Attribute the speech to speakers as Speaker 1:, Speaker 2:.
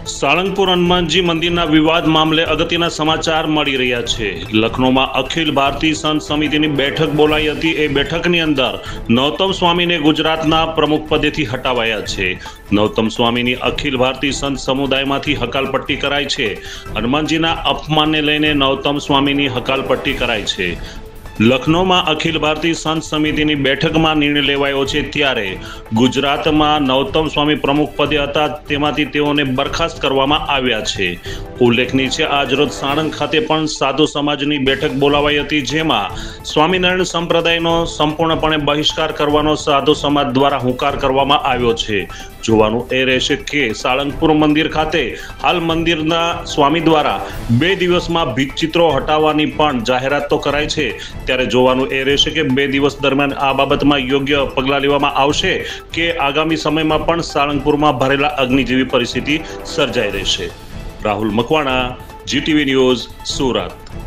Speaker 1: સાળંગપુર હનુમાનજી મંદિરના વિવાદ મામલે અગત્યના સમાચાર મળી રહ્યા છે। લખનૌમાં અખિલ ભારતીય સંત સમિતિની બેઠક બોલાઈ હતી। એ બેઠકની અંદર નૌતમ સ્વામીને ગુજરાતના પ્રમુખ પદેથી હટાવાયા છે। નૌતમ સ્વામીની અખિલ ભારતીય સંત સમુદાયમાંથી હકાલપટ્ટી કરાઈ છે। હનુમાનજીના અપમાનને લઈને નૌતમ સ્વામીની હકાલપટ્ટી કરાઈ છે। લખનૌમાં અખિલ ભારતીય સંત સમિતિની બેઠકમાં નિર્ણય લેવાયો છે, ત્યારે ગુજરાતમાં નૌતમ સ્વામી પ્રમુખ પદે હતા, તેમાંથી તેઓને બરખાસ્ત કરવામાં આવ્યા છે। ઉલ્લેખનીય છે, આજરોજ સાણંદ ખાતે પણ સાધુ સમાજની બેઠક બોલાવાઈ હતી, જેમાં સ્વામિનારાયણ સંપ્રદાયનો સંપૂર્ણપણે બહિષ્કાર કરવાનો સાધુ સમાજ દ્વારા હુંકાર કરવામાં આવ્યો છે। જોવાનું એ રહેશે કે સાળંગપુર મંદિર ખાતે હાલ મંદિરના સ્વામી દ્વારા 2 દિવસમાં ભીંતચિત્રો હટાવવાની પણ જાહેરાત તો કરાઈ છે, ત્યારે જોવાનું એ રહેશે કે 2 દિવસ દરમિયાન આ બાબતમાં યોગ્ય પગલાં લેવામાં આવશે કે આગામી સમયમાં પણ સાળંગપુરમાં ભરેલા અગ્નિ જેવી પરિસ્થિતિ સર્જાઈ રહેશે। Rahul Makwana, GTV news, Surat.